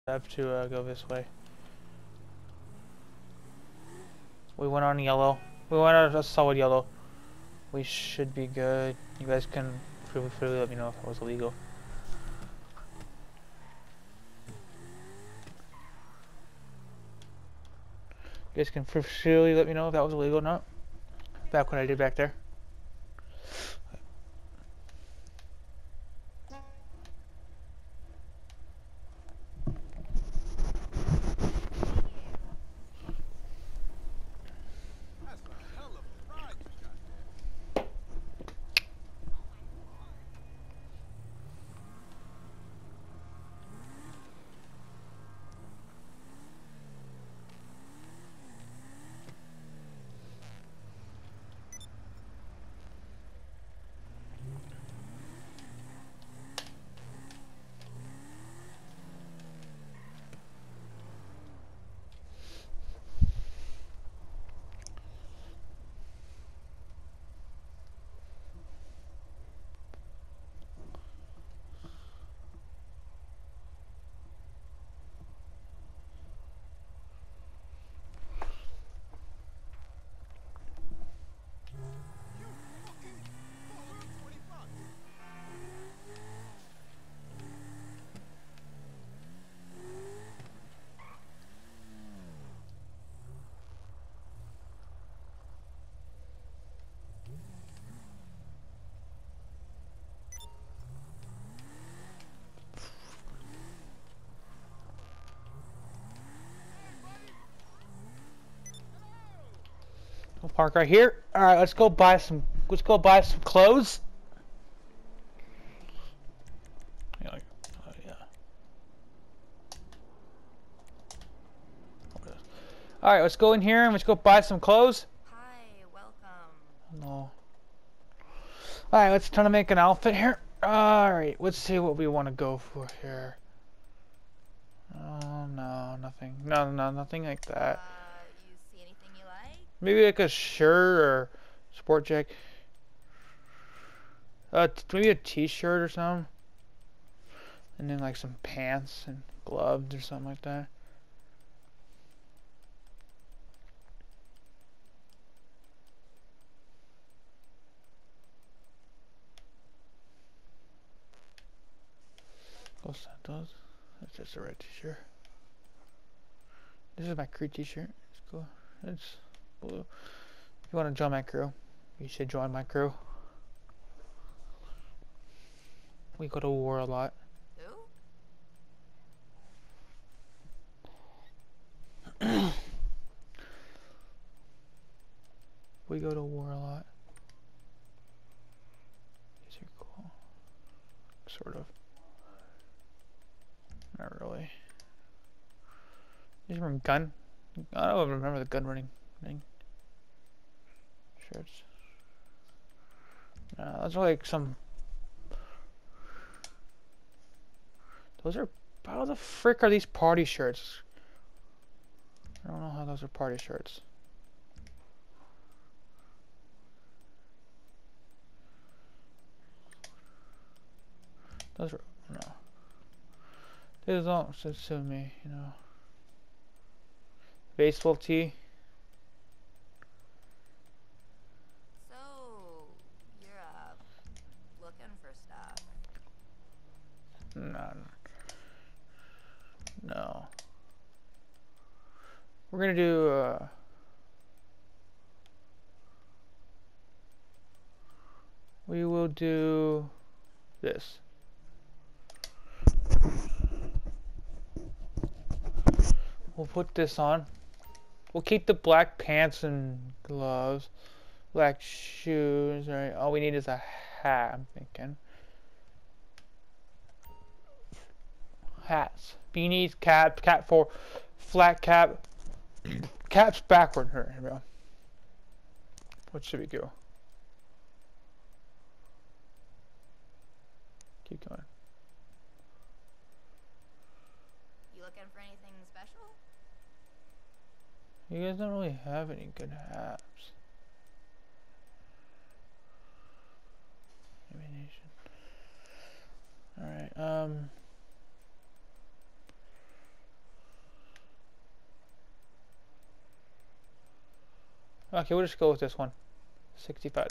have to go this way. We went on yellow. We went on a solid yellow. We should be good. You guys can freely let me know if it was illegal. You guys can freely let me know if that was illegal or not. Back when I did back there. We'll park right here. All right, let's go buy some. Let's go buy some clothes. Yeah. All right, let's go in here and let's go buy some clothes. Hi, welcome. No. All right, let's try to make an outfit here. All right, let's see what we want to go for here. Oh no, nothing. No, nothing like that. You see anything you like? Maybe like a shirt or sport jacket. Maybe a t-shirt or something. And then like some pants and gloves or something like that. Los Santos. That's just a red t-shirt. This is my crew t-shirt. It's cool. It's blue. If you want to join my crew, you should join my crew. We go to war a lot. Who? We go to war a lot. These are cool. Sort of. Not really. These are from gun. I don't remember the gun running thing. Shirts. Those are like some. Those are. How the frick are these party shirts? I don't know how those are party shirts. Those are. No. These don't suit me, you know. Baseball tee. So, you're looking for stuff. No. We're gonna do we will do this. We'll put this on. We'll keep the black pants and gloves, black shoes, right? All we need is a hat, I'm thinking. Hats, beanies, cap for flat cap, caps backward. Here we go. What should we go? Keep going. You looking for anything special? You guys don't really have any good hats. Ammunition. Alright, Okay, we'll just go with this one. $65.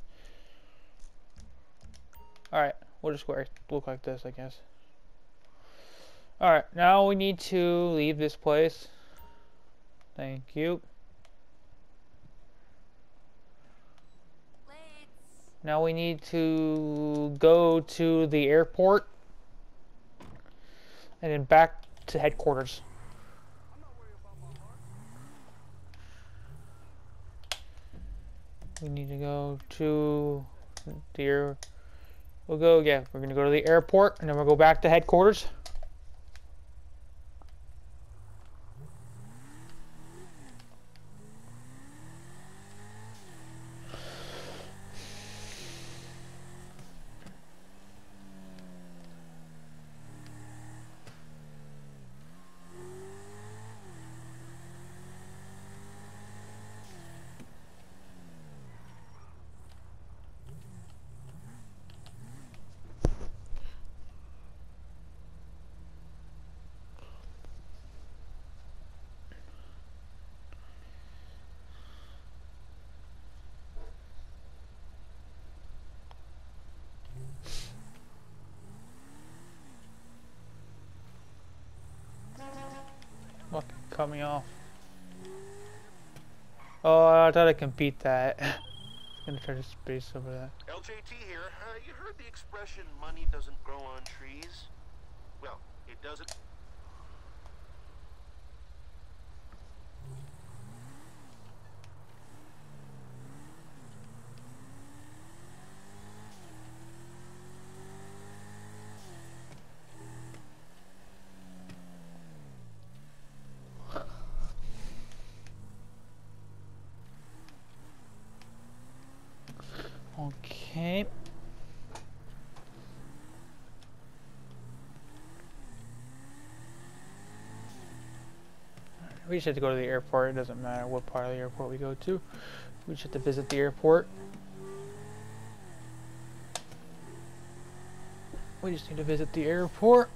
Alright, we'll just look like this, I guess. Alright, now we need to leave this place. Thank you. Now we need to go to the airport and then back to headquarters. We need to go to the we're gonna go to the airport and then we'll go back to headquarters. What cut me off? Oh, I thought I could beat that. I'm gonna try to space over that. LJT here. You heard the expression, money doesn't grow on trees? Well, it doesn't. Okay. We just have to go to the airport. It doesn't matter what part of the airport we go to. We just have to visit the airport. We just need to visit the airport.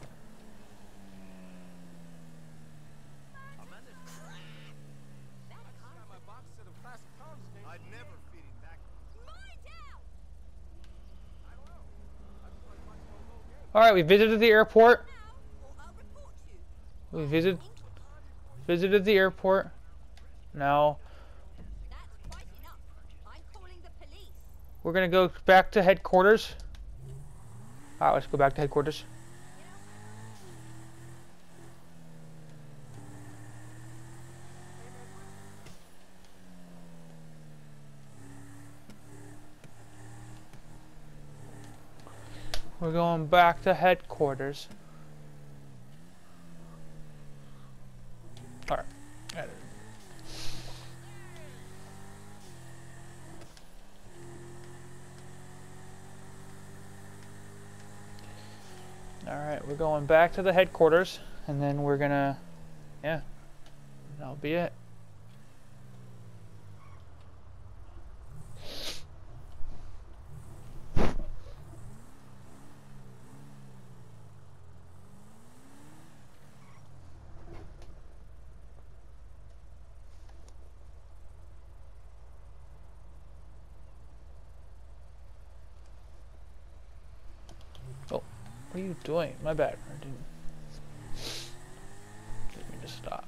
Alright, we visited the airport. We visited the airport. Now we're gonna go back to headquarters. Alright, let's go back to headquarters. We're going back to headquarters. Alright. Alright, we're going back to the headquarters, and then we're gonna, yeah, that'll be it. What are you doing? My bad. I didn't. Let me just stop.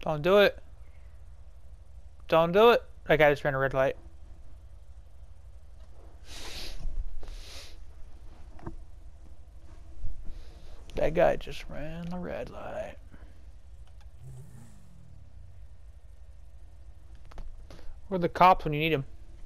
Don't do it. Don't do it. That guy just ran a red light. That guy just ran a red light. Where are the cops when you need them?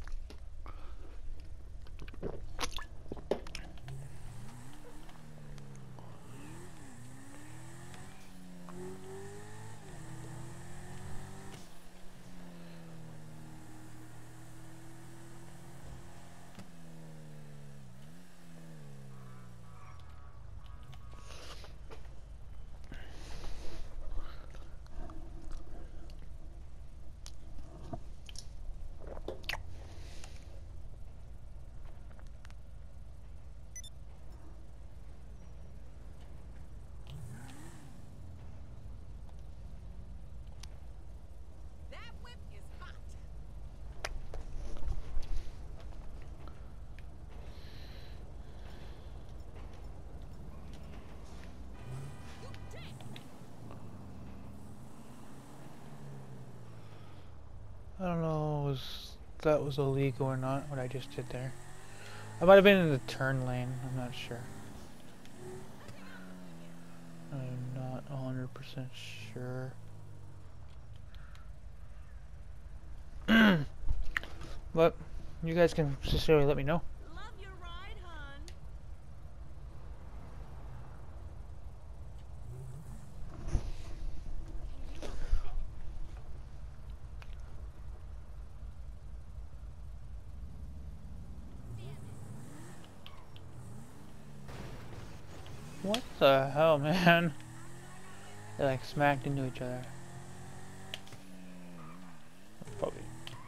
That whip is hot. You dick. I don't know if that was illegal or not, what I just did there. I might have been in the turn lane, I'm not sure. I'm not 100% sure. But you guys can sincerely let me know. Love your ride, hun. What the hell, man? They like smacked into each other. Probably.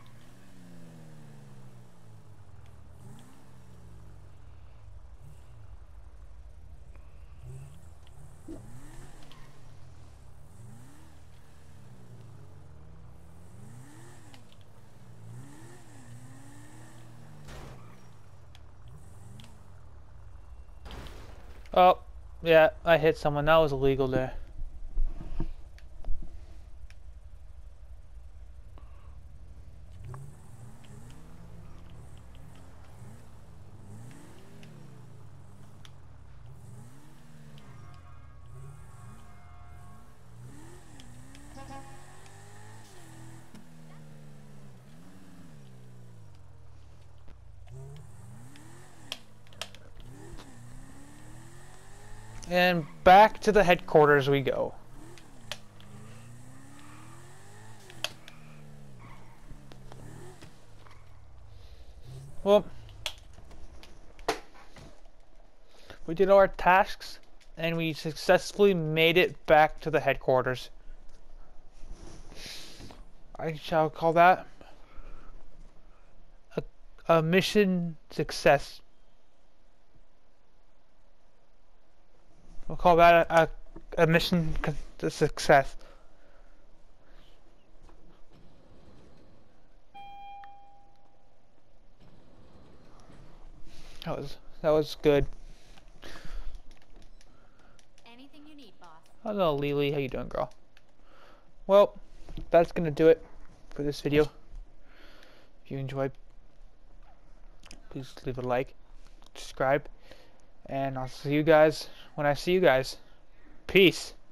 Oh, yeah, I hit someone. That was illegal there. And back to the headquarters we go. Well, we did our tasks and we successfully made it back to the headquarters. I shall call that a mission success. We'll call that a mission success. That was good. Anything you need, boss. Hello, Lily. How you doing, girl? Well, that's gonna do it for this video. If you enjoyed, please leave a like, subscribe, and I'll see you guys when I see you guys. Peace.